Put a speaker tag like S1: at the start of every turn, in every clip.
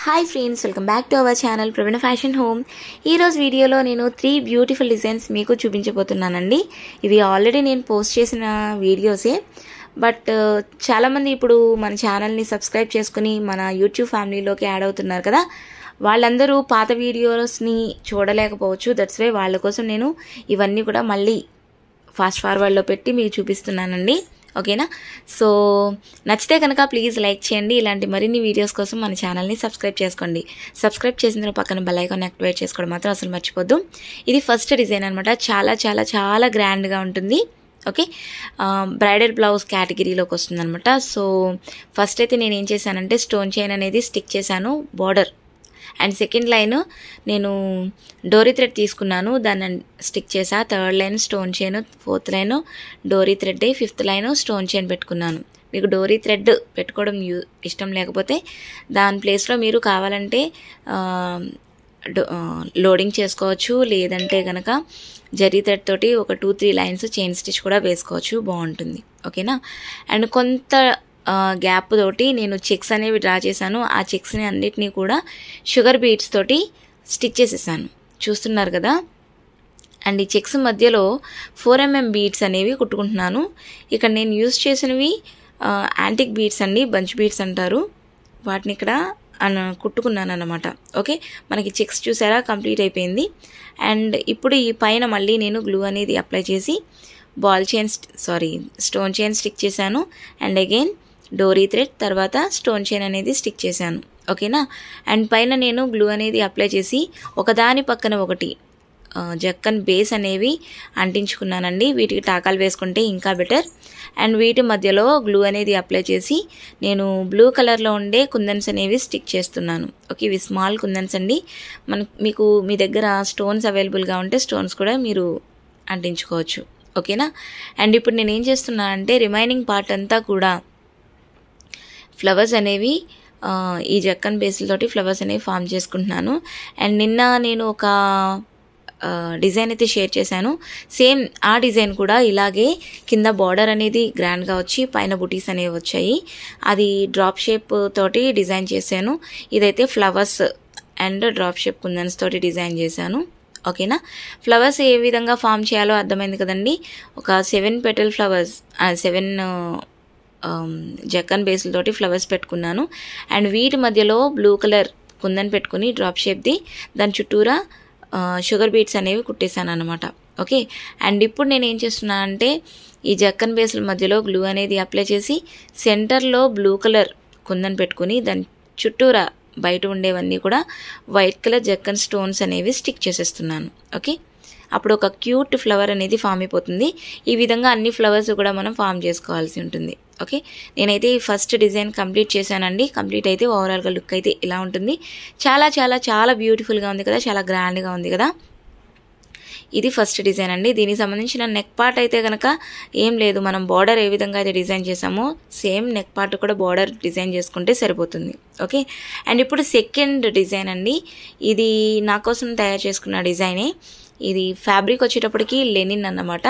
S1: Hi friends, welcome back to our channel Praveena fashion home. ఈరోజు వీడియోలో నేను 3 బ్యూటిఫుల్ డిజైన్స్ మీకు చూపించబోతున్నానండి. ఇవి ఆల్రెడీ నేను పోస్ట్ చేసిన వీడియోసే, బట్ చాలామంది ఇప్పుడు మన ఛానల్ని సబ్స్క్రైబ్ చేసుకుని మన యూట్యూబ్ ఫ్యామిలీలోకి యాడ్ అవుతున్నారు కదా, వాళ్ళందరూ పాత వీడియోస్ని చూడలేకపోవచ్చు. దట్స్ వై వాళ్ళ కోసం నేను ఇవన్నీ కూడా మళ్ళీ ఫాస్ట్ ఫార్వర్డ్లో పెట్టి మీకు చూపిస్తున్నానండి. ఓకేనా? సో నచ్చితే కనుక ప్లీజ్ లైక్ చేయండి. ఇలాంటి మరిన్ని వీడియోస్ కోసం మన ఛానల్ని సబ్స్క్రైబ్ చేసుకోండి. సబ్స్క్రైబ్ చేసిన తర్వాత పక్కన బెల్ ఐకాన్ యాక్టివేట్ చేసుకోవడం మాత్రం అసలు మర్చిపోద్దు. ఇది ఫస్ట్ డిజైన్ అనమాట. చాలా చాలా చాలా గ్రాండ్గా ఉంటుంది. ఓకే, బ్రైడల్ బ్లౌజ్ కేటగిరీలోకి వస్తుంది అనమాట. సో ఫస్ట్ అయితే నేను ఏం చేశానంటే స్టోన్ చైన్ అనేది స్టిక్ చేశాను బార్డర్, అండ్ సెకండ్ లైన్ నేను డోరీ థ్రెడ్ తీసుకున్నాను, దాన్ని స్టిక్ చేసా. Third line stone chain, fourth line డోరీ thread, fifth line stone chain పెట్టుకున్నాను. మీకు డోరీ థ్రెడ్ పెట్టుకోవడం ఇష్టం లేకపోతే దాని ప్లేస్లో మీరు కావాలంటే లోడింగ్ చేసుకోవచ్చు, లేదంటే కనుక జరీ థ్రెడ్ తోటి ఒక 2-3 లైన్స్ చైన్ స్టిచ్ కూడా వేసుకోవచ్చు, బాగుంటుంది. ఓకేనా? అండ్ కొంత గ్యాప్ తోటి నేను చెక్స్ అనేవి డ్రా చేశాను. ఆ చెక్స్ని అన్నిటినీ కూడా షుగర్ బీడ్స్ తోటి స్టిక్ చేసేసాను, చూస్తున్నారు కదా. అండ్ ఈ చెక్స్ మధ్యలో 4mm బీడ్స్ అనేవి కుట్టుకుంటున్నాను. ఇక్కడ నేను యూజ్ చేసినవి యాంటిక్ బీడ్స్ అండి, బంచ్ బీడ్స్ అంటారు వాటిని. ఇక్కడ కుట్టుకున్నాను అన్నమాట. ఓకే, మనకి చెక్స్ చూసారా, కంప్లీట్ అయిపోయింది. అండ్ ఇప్పుడు ఈ పైన మళ్ళీ నేను గ్లూ అనేది అప్లై చేసి స్టోన్ చైన్ స్టిక్ చేశాను. అండ్ అగైన్ డోరీ థ్రెడ్, తర్వాత స్టోన్ చైన్ అనేది స్టిక్ చేశాను. ఓకేనా? అండ్ పైన నేను గ్లూ అనేది అప్లై చేసి ఒకదాని పక్కన ఒకటి జక్కన్ బేస్ అనేవి అంటించుకున్నానండి. వీటికి టాకాలు వేసుకుంటే ఇంకా బెటర్. అండ్ వీటి మధ్యలో గ్లూ అనేది అప్లై చేసి నేను బ్లూ కలర్లో ఉండే కుందన్స్ అనేవి స్టిక్ చేస్తున్నాను. ఓకే, ఇవి స్మాల్ కుందన్స్ అండి. మీకు మీ దగ్గర స్టోన్స్ అవైలబుల్గా ఉంటే స్టోన్స్ కూడా మీరు అంటించుకోవచ్చు. ఓకేనా? అండ్ ఇప్పుడు నేను ఏం చేస్తున్నా అంటే రిమైనింగ్ పార్ట్ అంతా కూడా ఫ్లవర్స్ అనేవి ఈ జక్కన్ బేస్లతోటి ఫ్లవర్స్ అనేవి ఫామ్ చేసుకుంటున్నాను. అండ్ నిన్న నేను ఒక డిజైన్ అయితే షేర్ చేశాను. సేమ్ ఆ డిజైన్ కూడా ఇలాగే కింద బార్డర్ అనేది గ్రాండ్గా వచ్చి పైన బుటీస్ అనేవి వచ్చాయి. అది డ్రాప్ షేప్ తోటి డిజైన్ చేశాను. ఇదైతే flowers and drop shape kundans తోటి డిజైన్ చేశాను. ఓకేనా? ఫ్లవర్స్ ఏ విధంగా ఫామ్ చేయాలో అర్థమైంది కదండి. ఒక 7 పెటల్ ఫ్లవర్స్, 7 జక్కన్ బేస్లతోటి ఫ్లవర్స్ పెట్టుకున్నాను. అండ్ వీటి మధ్యలో బ్లూ కలర్ కుందన్ పెట్టుకుని డ్రాప్ షేప్ది దాని చుట్టూరా షుగర్ బీట్స్ అనేవి కుట్టేశాను అనమాట. ఓకే, అండ్ ఇప్పుడు నేను ఏం చేస్తున్నాను అంటే ఈ జక్కన్ బేస్ల మధ్యలో గ్లూ అనేది అప్లై చేసి సెంటర్లో బ్లూ కలర్ కుందన్ పెట్టుకుని దాని చుట్టూరా బయట ఉండేవన్నీ కూడా వైట్ కలర్ జక్కన్ స్టోన్స్ అనేవి స్టిక్ చేసేస్తున్నాను. ఓకే, అప్పుడు ఒక క్యూట్ ఫ్లవర్ అనేది ఫామ్ అయిపోతుంది. ఈ విధంగా అన్ని ఫ్లవర్స్ కూడా మనం ఫామ్ చేసుకోవాల్సి ఉంటుంది. ఓకే, నేనైతే ఫస్ట్ డిజైన్ కంప్లీట్ చేశానండి. కంప్లీట్ అయితే ఓవరాల్గా లుక్ అయితే ఇలా ఉంటుంది. చాలా చాలా చాలా బ్యూటిఫుల్గా ఉంది కదా, చాలా గ్రాండ్గా ఉంది కదా. ఇది ఫస్ట్ డిజైన్ అండి. దీనికి సంబంధించిన నెక్ పార్ట్ అయితే కనుక ఏం లేదు, మనం బార్డర్ ఏ విధంగా అయితే డిజైన్ చేసామో సేమ్ నెక్ పార్ట్ కూడా బార్డర్ డిజైన్ చేసుకుంటే సరిపోతుంది. ఓకే, అండ్ ఇప్పుడు సెకండ్ డిజైన్ అండి. ఇది నా కోసం తయారు చేసుకున్న డిజైనే. ఇది ఫ్యాబ్రిక్ వచ్చేటప్పటికి లెనిన్ అన్నమాట,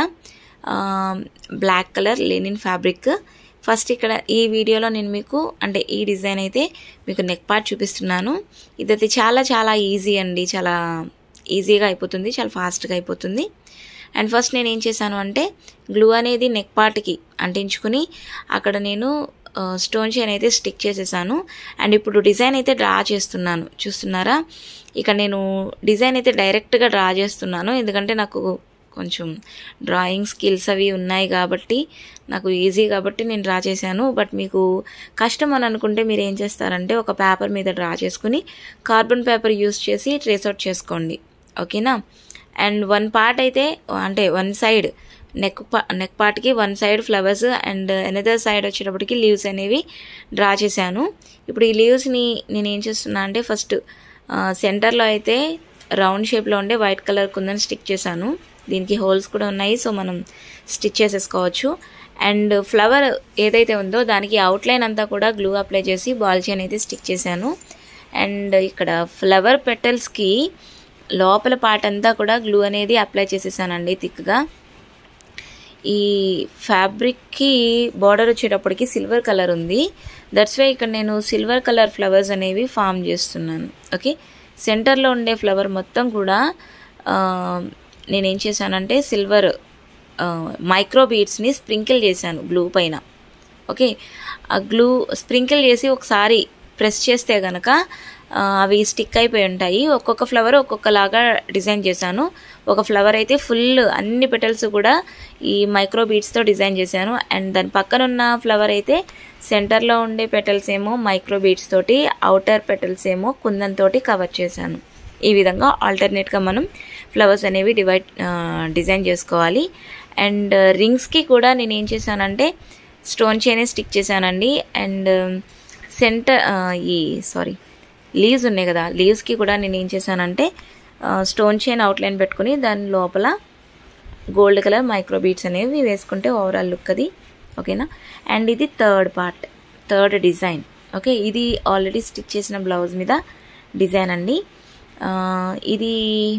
S1: black colour linen fabric. First ఇక్కడ ఈ వీడియోలో నేను మీకు అంటే ఈ డిజైన్ అయితే మీకు నెక్ పార్ట్ చూపిస్తున్నాను. ఇదైతే చాలా చాలా ఈజీ అండి, చాలా ఈజీగా అయిపోతుంది, చాలా ఫాస్ట్గా అయిపోతుంది. అండ్ ఫస్ట్ నేను ఏం చేశాను అంటే గ్లూ అనేది నెక్ పార్ట్కి అంటించుకుని అక్కడ నేను స్టోన్ చైన్ అయితే స్టిక్ చేసేసాను. అండ్ ఇప్పుడు డిజైన్ అయితే డ్రా చేస్తున్నాను, చూస్తున్నారా. ఇక్కడ నేను డిజైన్ అయితే డైరెక్ట్గా డ్రా చేస్తున్నాను, ఎందుకంటే నాకు కొంచెం డ్రాయింగ్ స్కిల్స్ అవి ఉన్నాయి కాబట్టి నాకు ఈజీ కాబట్టి నేను డ్రా చేశాను. బట్ మీకు కష్టం అని అనుకుంటే మీరు ఏం చేస్తారంటే ఒక పేపర్ మీద డ్రా చేసుకుని కార్బన్ పేపర్ యూస్ చేసి ట్రేస్ అవుట్ చేసుకోండి. ఓకేనా? అండ్ వన్ పార్ట్ అయితే అంటే వన్ సైడ్ నెక్ పార్ట్కి one side flowers and another side వచ్చేటప్పటికి లీవ్స్ అనేవి డ్రా చేశాను. ఇప్పుడు ఈ లీవ్స్ని నేను ఏం చేస్తున్నా అంటే ఫస్ట్ సెంటర్లో అయితే రౌండ్ షేప్లో ఉండే వైట్ కలర్ కుందని స్టిక్ చేశాను. దీనికి హోల్స్ కూడా ఉన్నాయి, సో మనం స్టిచ్ చేసేసుకోవచ్చు. అండ్ ఫ్లవర్ ఏదైతే ఉందో దానికి అవుట్లైన్ అంతా కూడా గ్లూ అప్లై చేసి బాల్ చైన్ అయితే స్టిక్ చేశాను. అండ్ ఇక్కడ ఫ్లవర్ పెటల్స్కి లోపల పార్ట్ అంతా కూడా గ్లూ అనేది అప్లై చేసేసానండి థిక్గా. ఈ ఫ్యాబ్రిక్కి బార్డర్ వచ్చేటప్పటికి సిల్వర్ కలర్ ఉంది, దట్స్ వై ఇక్కడ నేను సిల్వర్ కలర్ ఫ్లవర్స్ అనేవి ఫామ్ చేస్తున్నాను. ఓకే, సెంటర్లో ఉండే ఫ్లవర్ మొత్తం కూడా నేనేం చేశానంటే సిల్వర్ మైక్రో బీడ్స్ని స్ప్రింకిల్ చేశాను గ్లూ పైన. ఓకే, ఆ గ్లూ స్ప్రింకిల్ చేసి ఒకసారి ప్రెస్ చేస్తే కనుక అవి స్టిక్ అయిపోయి ఉంటాయి. ఒక్కొక్క ఫ్లవర్ ఒక్కొక్కలాగా డిజైన్ చేశాను. ఒక ఫ్లవర్ అయితే ఫుల్ అన్ని పెటల్స్ కూడా ఈ మైక్రో బీడ్స్తో డిజైన్ చేశాను. అండ్ దాని పక్కన ఉన్న ఫ్లవర్ అయితే సెంటర్లో ఉండే పెటల్స్ ఏమో మైక్రో బీడ్స్ తోటి, అవుటర్ పెటల్స్ ఏమో కుందన్ తోటి కవర్ చేశాను. ఈ విధంగా ఆల్టర్నేట్గా మనం ఫ్లవర్స్ అనేవి డిజైన్ చేసుకోవాలి. అండ్ రింగ్స్కి కూడా నేను ఏం చేశానంటే స్టోన్ చైనే స్టిక్ చేశానండి. అండ్ లీవ్స్ ఉన్నాయి కదా, లీవ్స్కి కూడా నేను ఏం చేశానంటే స్టోన్ చైన్ అవుట్లైన్ పెట్టుకుని దాని లోపల గోల్డ్ కలర్ మైక్రో బీడ్స్ అనేవి వేసుకుంటే ఓవరాల్ లుక్ అది. ఓకేనా, అండ్ ఇది థర్డ్ డిజైన్. ఓకే, ఇది ఆల్రెడీ స్టిచ్ చేసిన బ్లౌజ్ మీద డిజైన్ అండి. ఇది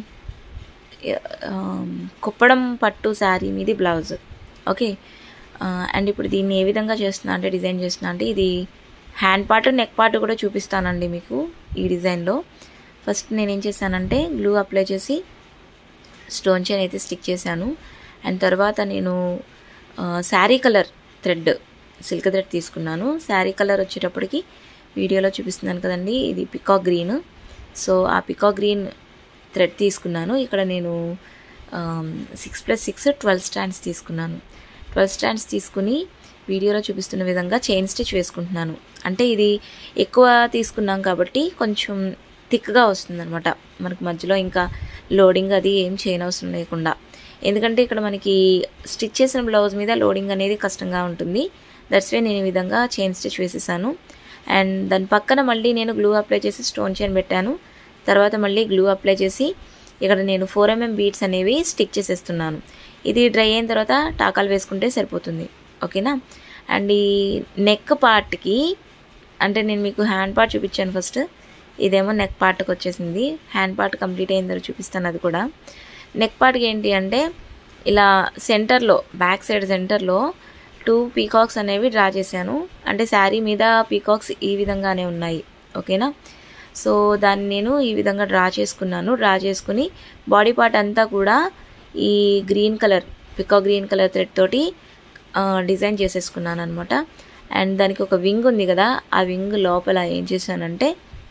S1: కుప్పడం పట్టు శారీ మీది బ్లౌజ్. ఓకే, అండ్ ఇప్పుడు దీన్ని ఏ విధంగా చేస్తున్నా అంటే డిజైన్ చేస్తున్నా అంటే ఇది హ్యాండ్ పార్ట్, నెక్ పార్ట్ కూడా చూపిస్తానండి మీకు ఈ డిజైన్లో. ఫస్ట్ నేనేం చేశానంటే గ్లూ అప్లై చేసి స్టోన్ చైన్ అయితే స్టిక్ చేశాను. అండ్ తర్వాత నేను sari colour thread, silk thread తీసుకున్నాను. శారీ కలర్ వచ్చేటప్పటికి వీడియోలో చూపిస్తున్నాను కదండి, ఇది పికాక్ గ్రీన్. సో ఆ పికాక్ గ్రీన్ థ్రెడ్ తీసుకున్నాను. ఇక్కడ నేను 6+6 12 స్టాండ్స్ తీసుకున్నాను. 12 స్టాండ్స్ తీసుకుని వీడియోలో చూపిస్తున్న విధంగా చైన్ స్టిచ్ వేసుకుంటున్నాను. అంటే ఇది ఎక్కువ తీసుకున్నాం కాబట్టి కొంచెం థిక్గా వస్తుందన్నమాట మనకు మధ్యలో ఇంకా లోడింగ్ అది ఏం చేయనవసరం లేకుండా. ఎందుకంటే ఇక్కడ మనకి స్టిచ్ చేసిన బ్లౌజ్ మీద లోడింగ్ అనేది కష్టంగా ఉంటుంది. దట్స్ వే నేను ఈ విధంగా చైన్ స్టిచ్ వేసేసాను. అండ్ దాని పక్కన మళ్ళీ నేను గ్లూ అప్లై చేసి స్టోన్ చైన్ పెట్టాను. తర్వాత మళ్ళీ గ్లూ అప్లై చేసి ఇక్కడ నేను 4mm బీడ్స్ అనేవి స్టిక్ చేసేస్తున్నాను. ఇది డ్రై అయిన తర్వాత టాకాలు వేసుకుంటే సరిపోతుంది. ఓకేనా, అండ్ ఈ నెక్ పార్ట్కి అంటే నేను మీకు హ్యాండ్ పార్ట్ చూపించాను ఫస్ట్, ఇదేమో నెక్ పార్ట్కి వచ్చేసింది. హ్యాండ్ పార్ట్ కంప్లీట్ అయిన తర్వాత చూపిస్తాను అది కూడా. నెక్ పార్ట్కి ఏంటి అంటే ఇలా సెంటర్లో, బ్యాక్ సైడ్ సెంటర్లో 2 పీకాక్స్ అనేవి డ్రా చేశాను. అంటే శారీ మీద పీకాక్స్ ఈ విధంగానే ఉన్నాయి. ఓకేనా, సో దాన్ని నేను ఈ విధంగా డ్రా చేసుకున్నాను. డ్రా చేసుకుని బాడీ పార్ట్ అంతా కూడా ఈ green colour, peacock green colour thread తోటి డిజైన్ చేసేసుకున్నాను అనమాట. అండ్ దానికి ఒక వింగ్ ఉంది కదా, ఆ వింగ్ లోపల ఏం చేశానంటే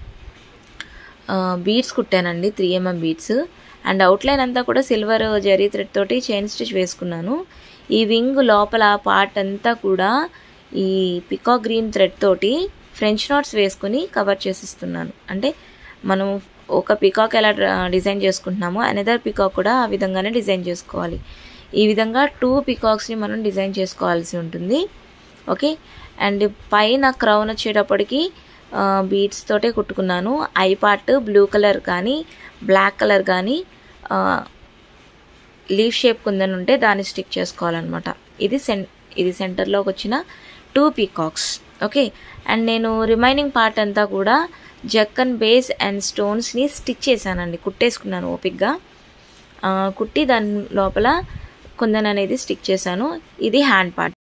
S1: బీడ్స్ కుట్టానండి, 3mm బీడ్స్. అండ్ అవుట్లైన్ అంతా కూడా సిల్వర్ జరీ థ్రెడ్ తోటి చైన్ స్టిచ్ వేసుకున్నాను. ఈ వింగ్ లోపల పార్ట్ అంతా కూడా ఈ పికాక్ గ్రీన్ థ్రెడ్ తోటి ఫ్రెంచ్ నాట్స్ వేసుకుని కవర్ చేసిస్తున్నాను. అంటే మనం ఒక పికాక్ ఎలా డిజైన్ చేసుకుంటున్నామో అనదర్ పికాక్ కూడా ఆ విధంగానే డిజైన్ చేసుకోవాలి. ఈ విధంగా 2 పికాక్స్ని మనం డిజైన్ చేసుకోవాల్సి ఉంటుంది. ఓకే, అండ్ పైన క్రౌన్ వచ్చేటప్పటికి బీడ్స్ తోటే కుట్టుకున్నాను. ఐ పార్ట్ బ్లూ కలర్ కానీ బ్లాక్ కలర్ కానీ లీఫ్ షేప్ కుందని ఉంటే దాన్ని స్టిక్ చేసుకోవాలన్నమాట. ఇది సెంటర్లోకి వచ్చిన 2 పీకాక్స్. ఓకే, అండ్ నేను రిమైనింగ్ పార్ట్ అంతా కూడా జక్కన్ బేస్ అండ్ స్టోన్స్ని స్టిచ్ చేశానండి, కుట్టేసుకున్నాను ఓపిక్గా. కుట్టి దాని లోపల కుందన్ అనేది స్టిక్ చేశాను. ఇది హ్యాండ్ పార్ట్.